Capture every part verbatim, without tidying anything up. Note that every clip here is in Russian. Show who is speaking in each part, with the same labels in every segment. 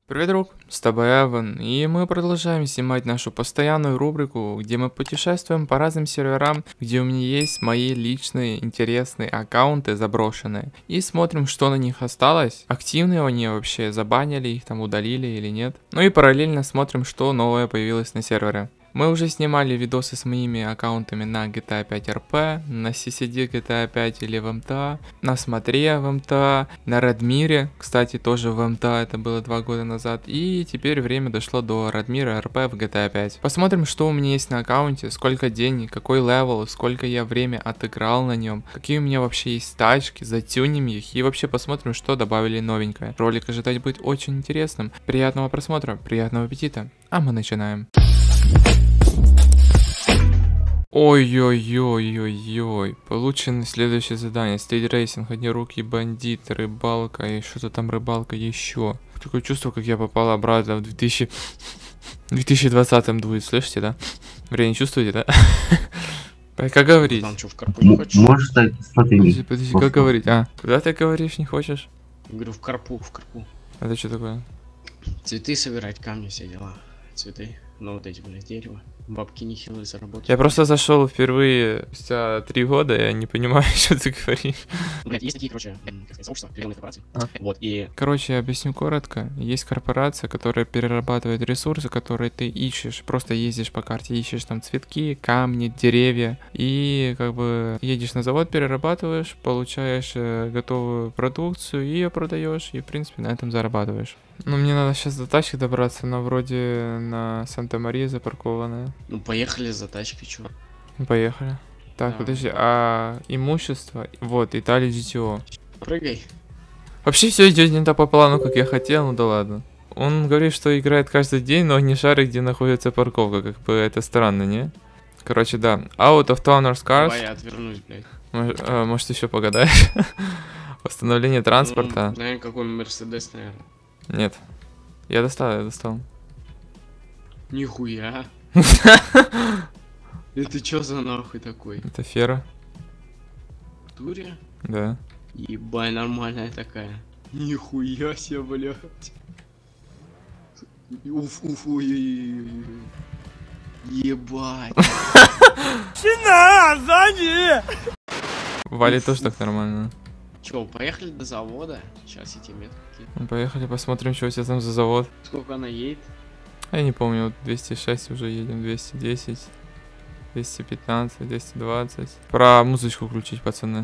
Speaker 1: Привет, друг, с тобой Эван, и мы продолжаем снимать нашу постоянную рубрику, где мы путешествуем по разным серверам, где у меня есть мои личные интересные аккаунты заброшенные, и смотрим, что на них осталось, активные они вообще, забанили их там, удалили или нет, ну и параллельно смотрим, что новое появилось на сервере. Мы уже снимали видосы с моими аккаунтами на джи ти эй пять эр пи, на си си ди джи ти эй пять или в эм ти эй, на Смотре в эм ти эй, на Радмире, кстати, тоже в эм ти эй, это было два года назад. И теперь время дошло до Радмира эр пи в джи ти эй пять. Посмотрим, что у меня есть на аккаунте, сколько денег, какой левел, сколько я время отыграл на нем, какие у меня вообще есть тачки, затюним их и вообще посмотрим, что добавили новенькое. Ролик ожидать будет очень интересным. Приятного просмотра, приятного аппетита, а мы начинаем. Ой-ой-ой-ой-ой. Получено следующее задание. Стейдрейсинг, однорукий бандит, рыбалка и что-то там рыбалка еще. Такое чувство, как я попал обратно в две тысячи двадцатом дует, слышите, да? Время чувствуете, да? Как говорить?
Speaker 2: Там что, в карпу не хочешь?
Speaker 3: Можешь так, смотри.
Speaker 1: Подожди, подожди, как говорить? А, куда ты говоришь, не хочешь?
Speaker 2: Говорю, в карпу, в карпу.
Speaker 1: Это что такое?
Speaker 2: Цветы собирать, камни, все дела. Цветы. Ну вот эти, блядь, дерево. Бабки нехилые заработать.
Speaker 1: Я просто зашел впервые спустя три года, я не понимаю, что ты говоришь.
Speaker 2: Блядь, есть такие, короче, как сказать, сообщества определенных корпораций.
Speaker 1: А.
Speaker 2: Вот, и...
Speaker 1: Короче, я объясню коротко. Есть корпорация, которая перерабатывает ресурсы, которые ты ищешь. Просто ездишь по карте, ищешь там цветки, камни, деревья. И как бы едешь на завод, перерабатываешь, получаешь э, готовую продукцию и ее продаешь. И в принципе на этом зарабатываешь. Ну, мне надо сейчас до тачки добраться, но вроде на Санта-Мария запаркованная.
Speaker 2: Ну, поехали за тачкой, чё.
Speaker 1: Поехали. Так,
Speaker 2: Да.
Speaker 1: подожди, а имущество? Вот, Италия джи ти о.
Speaker 2: Прыгай.
Speaker 1: Вообще все идет не так по плану, как я хотел, ну да ладно. Он говорит, что играет каждый день, но не шарит, где находится парковка, как бы это странно, не? Короче, да. Out of Towners Cars.
Speaker 2: Давай я отвернусь, блядь.
Speaker 1: Может, а, может еще погадаешь? Восстановление транспорта.
Speaker 2: Ну, наверное, какой Мерседес, наверное.
Speaker 1: Нет. Я достал, я достал.
Speaker 2: Нихуя. Это чё за нахуй такой?
Speaker 1: Это Фера.
Speaker 2: В туре?
Speaker 1: Да.
Speaker 2: Ебай, нормальная такая. Нихуя себе, блядь. Уф, уф, ой-ой-ой. Ебать.
Speaker 1: Вали тоже так нормально.
Speaker 2: Чё, поехали до завода? Сейчас эти метки.
Speaker 1: Ну, поехали посмотрим, что у тебя там за завод.
Speaker 2: Сколько она едет?
Speaker 1: Я не помню, вот двести шесть уже едем, двести десять, двести пятнадцать, двести двадцать. Пора музычку включить, пацаны.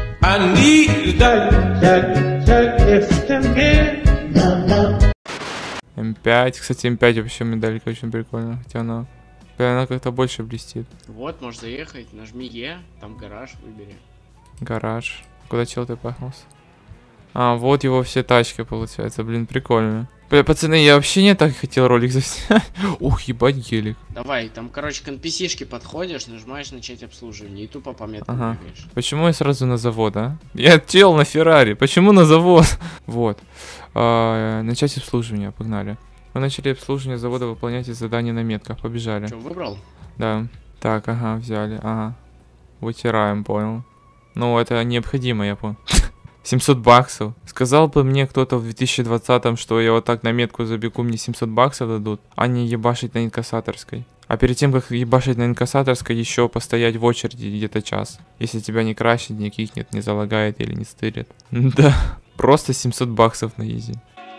Speaker 1: эм пять, кстати, эм пять вообще медалька очень прикольная, хотя она, она как-то больше блестит.
Speaker 2: Вот, можешь заехать, нажми Е, там гараж выбери.
Speaker 1: Гараж. Куда чел ты пахнулся? А, вот его все тачки, получается, блин, прикольно. Бля, пацаны, я вообще не так хотел ролик заснять. Ух, ебать гелик.
Speaker 2: Давай, там, короче, к эн пи си-шке подходишь, нажимаешь начать обслуживание и тупо по меткам
Speaker 1: Ага.
Speaker 2: бегаешь.
Speaker 1: Почему я сразу на завод, а? Я чел на Феррари, почему на завод? Вот. А, начать обслуживание, погнали. Мы начали обслуживание завода, выполняйте задания на метках, побежали.
Speaker 2: Что, выбрал?
Speaker 1: Да. Так, ага, взяли, ага. Вытираем, понял. Ну, это необходимо, я понял. семьсот баксов. Сказал бы мне кто-то в две тысячи двадцатом, что я вот так на метку забегу, мне семьсот баксов дадут, а не ебашить на инкассаторской. А перед тем, как ебашить на инкассаторской, еще постоять в очереди где-то час. Если тебя не красит, не кикнет, не залагает или не стырит. Да, просто семьсот баксов на изи.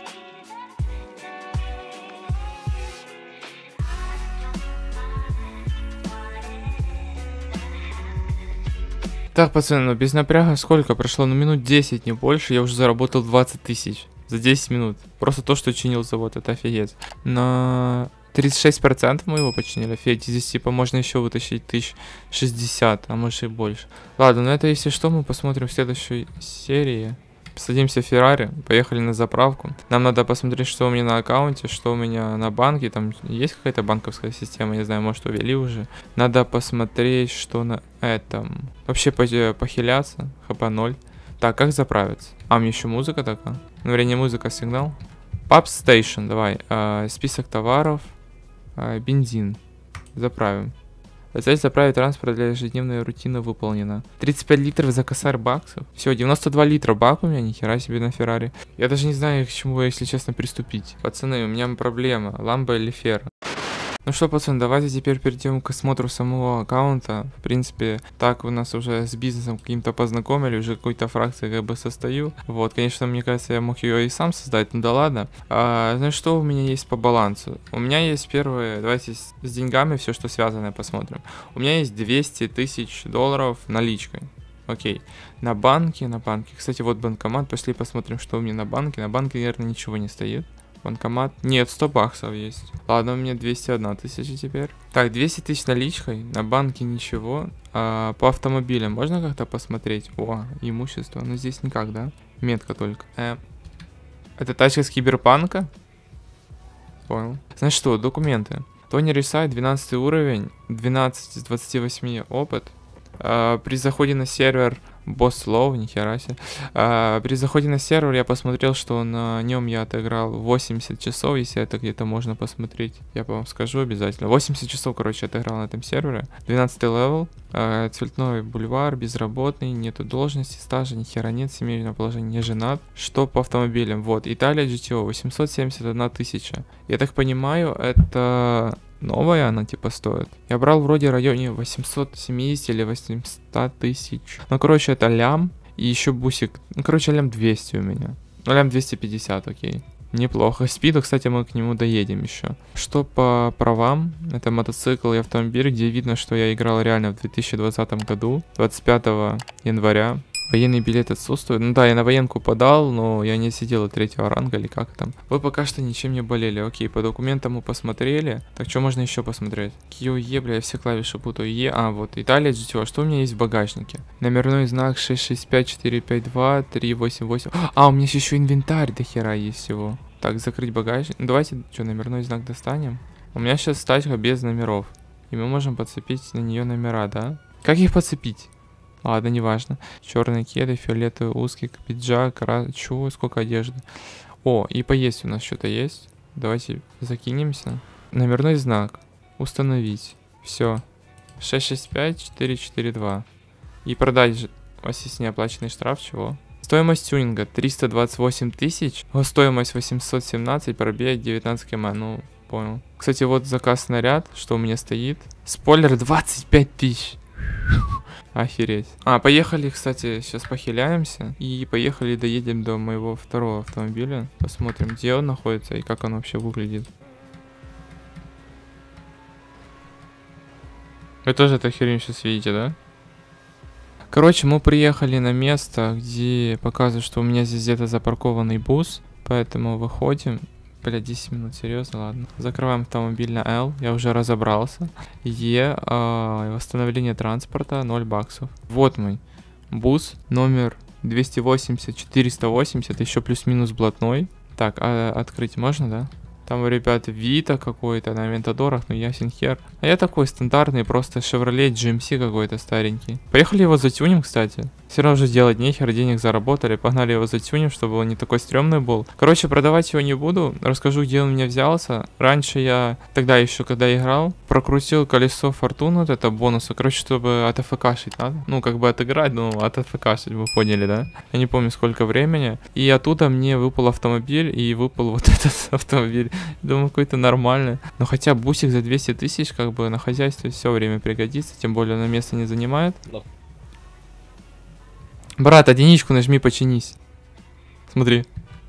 Speaker 1: Так, пацаны, ну без напряга сколько прошло? Ну минут десять, не больше. Я уже заработал двадцать тысяч за десять минут. Просто то, что чинил завод, это офигеть. На тридцать шесть процентов мы его починили. Офигеть, здесь типа можно еще вытащить тысяч шестьдесят, а может и больше. Ладно, ну это если что, мы посмотрим в следующей серии. Садимся в Феррари, поехали на заправку. Нам надо посмотреть, что у меня на аккаунте, что у меня на банке. Там есть какая-то банковская система, не знаю, может увели уже. Надо посмотреть, что на этом. Вообще похиляться, хп ноль. Так, как заправиться? А, мне еще музыка такая. Ну, вернее, музыка, сигнал. Pub Station, давай. Э, список товаров. Э, бензин. Заправим. Цель заправить транспорт для ежедневной рутины выполнена. тридцать пять литров за косарь баксов. Все, девяносто два литра бак у меня, нихера себе на Феррари. Я даже не знаю, к чему, если честно, приступить. Пацаны, у меня проблема. Ламбо или Ферра? Ну что, пацаны, давайте теперь перейдем к осмотру самого аккаунта. В принципе, так у нас уже с бизнесом каким-то познакомили, уже какой-то фракции как бы состою. Вот, конечно, мне кажется, я мог ее и сам создать, ну да ладно. А, значит, что у меня есть по балансу? У меня есть первые, давайте с, с деньгами все, что связано, посмотрим. У меня есть двести тысяч долларов наличкой. Окей, на банке, на банке. Кстати, вот банкомат, пошли посмотрим, что у меня на банке. На банке, наверное, ничего не стоит. Банкомат. Нет, сто баксов есть. Ладно, у меня двести одна тысяча теперь. Так, двести тысяч наличкой. На банке ничего. А, по автомобилям можно как-то посмотреть? О, имущество. Ну здесь никак, да? Метка только. Э, это тачка с киберпанка? Понял. Значит что, документы. Тони Ресайт, двенадцатый уровень. двенадцать из двадцати восьми опыт. А, при заходе на сервер Босс Лоу, нихера себе. А, при заходе на сервер я посмотрел, что на нем я отыграл восемьдесят часов, если это где-то можно посмотреть. Я вам скажу обязательно. восемьдесят часов, короче, отыграл на этом сервере. двенадцатый левел. А, цветной бульвар, безработный, нету должности, стажа, нихера нет, семейное положение, не женат. Что по автомобилям? Вот, Италия джи ти о, восемьсот семьдесят одна тысяча. Я так понимаю, это... новая она типа стоит. Я брал вроде в районе восемьсот семьдесят или восемьсот тысяч. Ну, короче, это лям. И еще бусик. Ну, короче, лям двести у меня. Ну, лям двести пятьдесят, окей. Неплохо. Спиду, кстати, мы к нему доедем еще. Что по правам? Это мотоцикл и автомобиль, где видно, что я играл реально в две тысячи двадцатом году. двадцать пятого января. Военный билет отсутствует. Ну да, я на военку подал, но я не сидел от третьего ранга или как там. Вы пока что ничем не болели. Окей, по документам мы посмотрели. Так, что можно еще посмотреть? Кио Е, бля, я все клавиши путаю. Е, а, вот, Италия джи ти о. Что у меня есть в багажнике? Номерной знак шесть шесть пять четыре пять два три восемь восемь. А, у меня есть еще инвентарь до хера есть всего. Так, закрыть багажник. Ну, давайте, что, номерной знак достанем? У меня сейчас тачка без номеров. И мы можем подцепить на нее номера, да? Как их подцепить? Ладно, неважно. Черные кеды, фиолетовый узкий пиджак, раз... Чего, сколько одежды. О, и поесть у нас что-то есть. Давайте закинемся. Номерной знак. Установить. Все. шесть шесть пять четыре четыре два. И продать же. У вас есть неоплаченный штраф, чего? Стоимость тюнинга триста двадцать восемь тысяч. Стоимость восемьсот семнадцать, пробег девятнадцать км. Ну, понял. Кстати, вот заказ снаряд, что у меня стоит. Спойлер двадцать пять тысяч. Охереть. А, поехали, кстати, сейчас похиляемся. И поехали, доедем до моего второго автомобиля. Посмотрим, где он находится и как он вообще выглядит. Вы тоже эту херню сейчас видите, да? Короче, мы приехали на место, где показывают, что у меня здесь где-то запаркованный бус. Поэтому выходим. Бля, десять минут, серьезно, ладно. Закрываем автомобиль на L, я уже разобрался. Е, э, восстановление транспорта, ноль баксов. Вот мой бус, номер двести восемьдесят четыреста восемьдесят, еще плюс-минус блатной. Так, а, открыть можно, да? Там у ребят Вита какой-то на Вентадорах, ну ясен хер. А я такой стандартный, просто Chevrolet джи эм си какой-то старенький. Поехали его затюним, кстати. Все равно же делать нехер, денег заработали. Погнали его затюним, чтобы он не такой стрёмный был. Короче, продавать его не буду. Расскажу, где он у меня взялся. Раньше я, тогда еще когда играл, прокрутил колесо фортуны, вот это бонусы. Короче, чтобы АТФКшить надо. Ну, как бы отыграть, но АТФКшить, вы поняли, да? Я не помню, сколько времени. И оттуда мне выпал автомобиль, и выпал вот этот автомобиль. Думаю, какой-то нормальный. Но хотя бусик за двести тысяч, как бы на хозяйстве все время пригодится. Тем более на место не занимает. Брат, единичку нажми, починись. Смотри.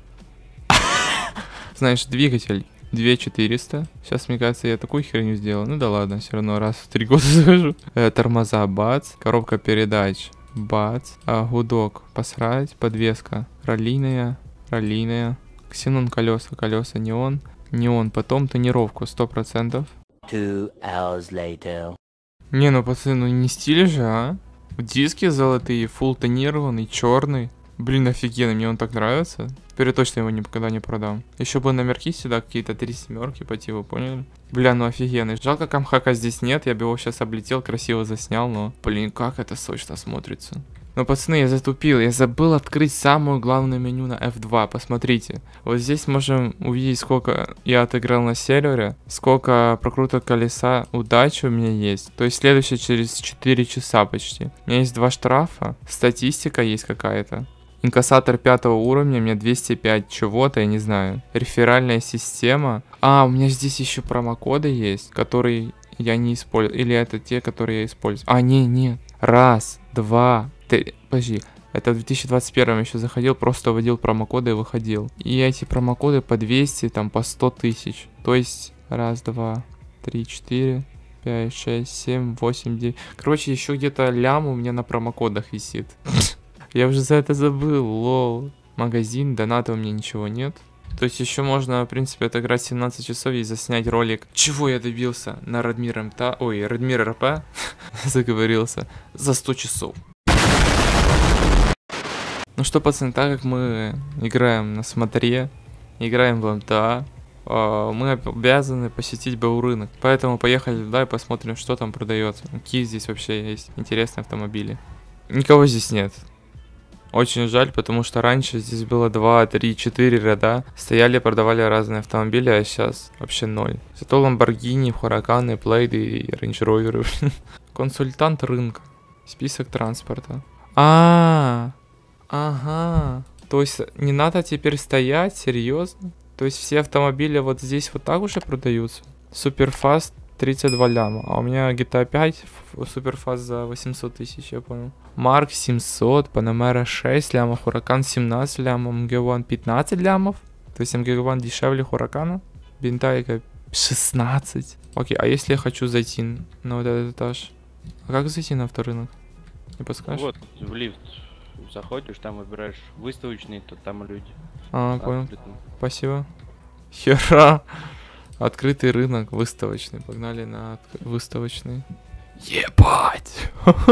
Speaker 1: Знаешь, двигатель две тысячи четыреста. Сейчас, мне кажется, я такую херню сделал. Ну да ладно, все равно раз в три года захожу. Э, тормоза, бац. Коробка передач, бац. А, гудок, посрать. Подвеска, раллийная, раллийная. Ксенон колеса, колеса, неон. Неон, потом тонировку, сто процентов.
Speaker 3: Two hours later.
Speaker 1: Не, ну пацаны, ну не стиль же, а? Диски золотые, фулл тонированный, черный. Блин, офигенно, мне он так нравится. Теперь я точно его никогда не продам. Еще бы номерки сюда, какие-то три семерки по типу, поняли? Бля, ну офигенный. Жалко, камхака здесь нет, я бы его сейчас облетел, красиво заснял, но... Блин, как это сочно смотрится. Но, пацаны, я затупил. Я забыл открыть самое главное меню на эф два. Посмотрите. Вот здесь можем увидеть, сколько я отыграл на сервере. Сколько прокруток колеса удачи у меня есть. То есть следующее через четыре часа почти. У меня есть два штрафа. Статистика есть какая-то. Инкассатор пятого уровня, у меня двести пять чего-то, я не знаю. Реферальная система. А, у меня здесь еще промокоды есть, которые я не использую. Или это те, которые я использую. А, не, не. Раз, два, три. Подожди. Это в две тысячи двадцать первом еще заходил, просто вводил промокоды и выходил. И эти промокоды по двести, там по сто тысяч. То есть раз, два, три, четыре, пять, шесть, семь, восемь, девять. Короче, еще где-то лям у меня на промокодах висит. Я уже за это забыл, лол. Магазин, доната у меня ничего нет. То есть еще можно, в принципе, отыграть семнадцать часов и заснять ролик. Чего я добился на Радмир МТ, ой, Радмир РП, заговорился, за сто часов. Ну что, пацаны, так как мы играем на смотре, играем в МТА, мы обязаны посетить БУ рынок. Поэтому поехали туда и посмотрим, что там продается. Какие здесь вообще есть интересные автомобили. Никого здесь нет. Очень жаль, потому что раньше здесь было два, три, четыре ряда. Стояли, продавали разные автомобили, а сейчас вообще ноль. Зато Ламборгини, Хураканы, Плейды и Рейндж Роверы. Консультант рынка. Список транспорта. А, ага. То есть не надо теперь стоять, серьезно? То есть все автомобили вот здесь вот так уже продаются? Суперфаст тридцать два ляма. А у меня джи ти эй пять Суперфаст за восемьсот тысяч, я понял. Марк семьсот, Панамера шесть лямов, Хуракан семнадцать лямов, эм джи один пятнадцать лямов. То есть эм джи один дешевле Хуракана. Бентайка шестнадцать. Окей, а если я хочу зайти на вот этот этаж? А как зайти на авторынок? Не подскажешь?
Speaker 4: Вот, в лифт заходишь, там выбираешь выставочный, то там люди.
Speaker 1: А, понял. Спасибо. Хера. Открытый рынок, выставочный. Погнали на выставочный. Ебать!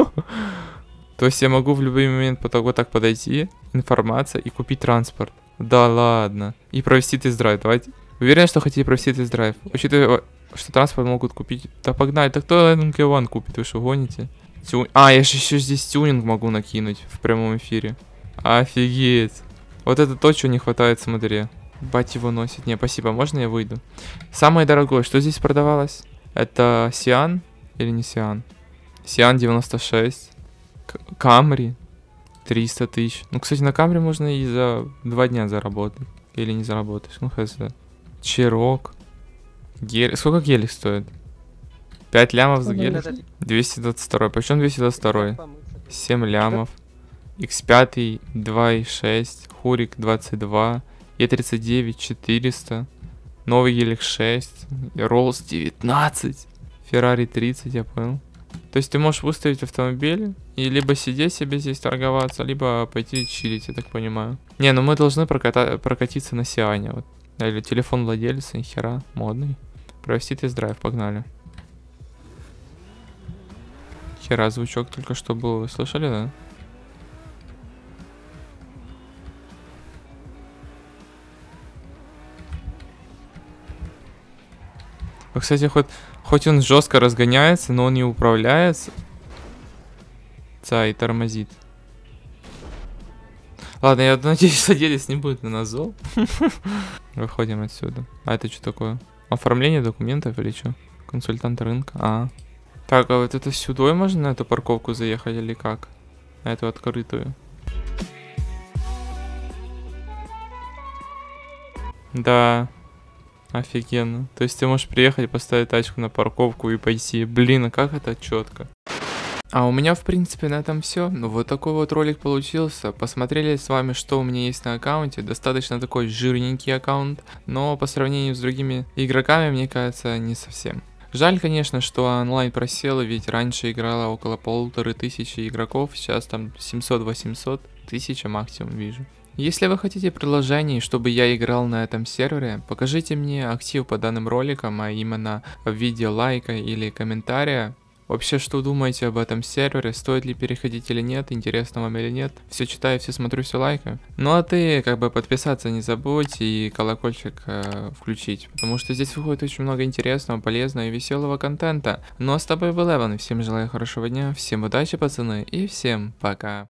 Speaker 1: То есть я могу в любой момент вот так подойти, информация и купить транспорт. Да ладно. И провести тест-драйв. Давайте. Уверен, что хотите провести тест-драйв. Учитывая, что транспорт могут купить. Да погнали. Так кто эм джи один купит? Вы что, гоните? Тю... А, я же еще здесь тюнинг могу накинуть в прямом эфире. Офигеть. Вот это то, чего не хватает в смотре. Бать его носит. Не, спасибо, можно я выйду? Самое дорогое, что здесь продавалось? Это Сиан или не Сиан? Сиан девяносто шесть. Камри триста тысяч. Ну, кстати, на Камри можно и за два дня заработать. Или не заработаешь. Ну, хз. Чирок. Гелик. Сколько гелик стоит? пять лямов за гелик? двести двадцать два. Почем двести двадцать два? семь лямов. икс пять два и шесть. Хурик двадцать два. Е тридцать девять четыреста. Новый гелик шесть. Роллс девятнадцать. Феррари тридцать, я понял. То есть ты можешь выставить автомобиль и либо сидеть себе здесь торговаться, либо пойти чилить, я так понимаю. Не, ну мы должны проката прокатиться на Сиане. Вот. Или телефон владельца, и хера, модный. Провести тест-драйв, погнали. Хера, звучок только что был, вы слышали, да? Кстати, хоть, хоть он жестко разгоняется, но он не управляется. Ца и тормозит. Ладно, я надеюсь, садились не будет на нас зол. Выходим отсюда. А это что такое? Оформление документов или что? Консультант рынка. А. Так, а вот это сюда можно на эту парковку заехать или как? На эту открытую. Да. Офигенно. То есть ты можешь приехать, поставить тачку на парковку и пойти. Блин, а как это четко. А у меня, в принципе, на этом все. Ну, вот такой вот ролик получился. Посмотрели с вами, что у меня есть на аккаунте. Достаточно такой жирненький аккаунт. Но по сравнению с другими игроками, мне кажется, не совсем. Жаль, конечно, что онлайн просел, ведь раньше играло около полуторы тысячи игроков. Сейчас там семьсот-восемьсот тысяч максимум вижу. Если вы хотите предложений, чтобы я играл на этом сервере, покажите мне актив по данным роликам, а именно в виде лайка или комментария. Вообще, что думаете об этом сервере, стоит ли переходить или нет, интересно вам или нет. Все читаю, все смотрю, все лайкаю. Ну а ты, как бы, подписаться не забудь и колокольчик э, включить, потому что здесь выходит очень много интересного, полезного и веселого контента. Ну а с тобой был Эван, всем желаю хорошего дня, всем удачи, пацаны, и всем пока.